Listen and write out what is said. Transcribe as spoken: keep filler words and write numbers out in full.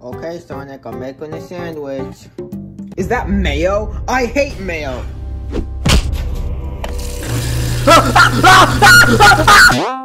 Okay, Sonic, I'm making a sandwich. Is that mayo? I hate mayo!